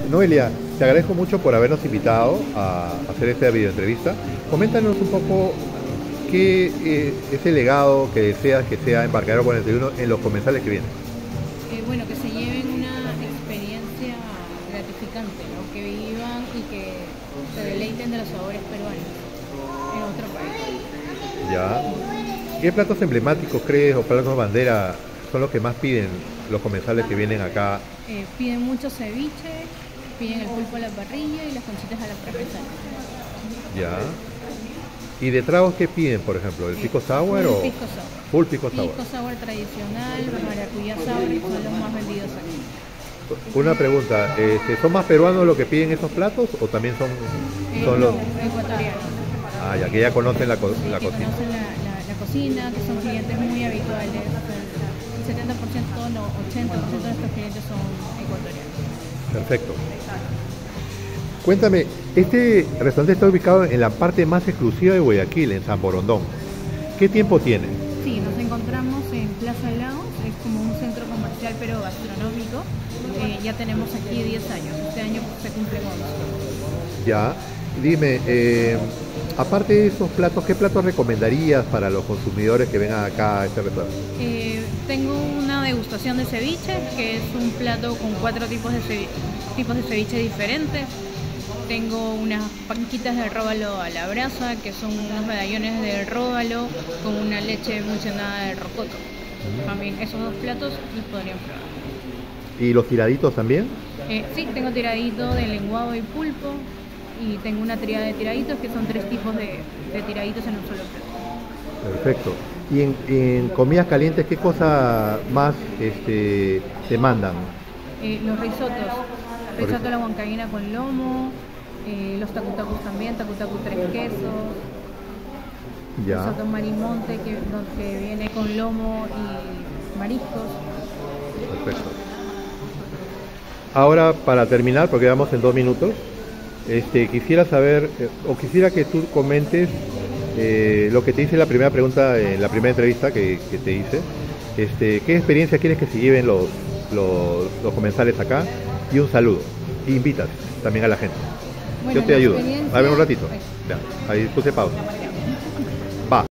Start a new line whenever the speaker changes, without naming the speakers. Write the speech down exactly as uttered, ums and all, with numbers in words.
Noelia, te agradezco mucho por habernos invitado a hacer esta videoentrevista. Coméntanos un poco qué eh, es el legado que deseas que sea Embarcadero cuarenta y uno en los comensales que vienen.
Eh, bueno, que se lleven una experiencia gratificante, ¿no? Que vivan y que se deleiten de los sabores peruanos en otro país.
¿Ya? ¿Qué platos emblemáticos crees o platos bandera son los que más piden los comensales que vienen acá?
Eh, piden mucho ceviche, piden el pulpo a la parrilla y las conchitas a la parmesana.
¿Ya? ¿Y de tragos qué piden, por ejemplo? ¿El pisco sour
Full
o...?
pisco sour.
Full pisco sour.
Pisco sour tradicional, maracuyá sour son los más vendidos aquí.
Una pregunta, este, ¿son más peruanos los que piden esos platos o también son,
Eh,
son
no,
los...?
ecuatorianos.
Ah, ya que ya conocen la, co- la
Que
cocina.
conocen la, la- la cocina, que son clientes muy habituales. El setenta por ciento, no, ochenta por ciento de nuestros clientes son ecuatorianos.
Perfecto. Cuéntame, este restaurante está ubicado en la parte más exclusiva de Guayaquil, en San Borondón. ¿Qué tiempo tiene?
Sí, nos encontramos en Plaza Lagos, es como un centro comercial pero gastronómico. Eh, ya tenemos aquí diez años, este año se cumple once.
Ya, dime, eh, aparte de esos platos, ¿qué platos recomendarías para los consumidores que vengan acá a este restaurante?
Eh, tengo una degustación de ceviche, que es un plato con cuatro tipos de, cevi- tipos de ceviche diferentes. Tengo unas panquitas de róbalo a la brasa, que son unos medallones de róbalo con una leche emulsionada de rocoto. También esos dos platos los podrían probar.
¿Y los tiraditos también?
Eh, sí, tengo tiradito de lenguado y pulpo y tengo una tríada de tiraditos que son tres tipos de, de tiraditos en un solo plato.
Perfecto. ¿Y en, en comidas calientes qué cosa más este, te mandan?
Eh, los risotos,
Por
risotto
eso.
a la huancaína con lomo, eh, los tacutacus también, tacutacu tres quesos,
Ya,
risotto marimonte que, do- que viene con lomo y mariscos.
perfecto. Ahora, para terminar, porque vamos en dos minutos, este, quisiera saber, eh, o quisiera que tú comentes eh, lo que te hice en la primera pregunta, en la primera entrevista que, que te hice. Este, ¿qué experiencia quieres que se lleven los, los, los comensales acá? Y un saludo. Y invitas también a la gente.
Bueno,
Yo te
la
ayudo.
experiencia-
A ver un ratito.
Ay.
Ya, ahí puse pausa. Va.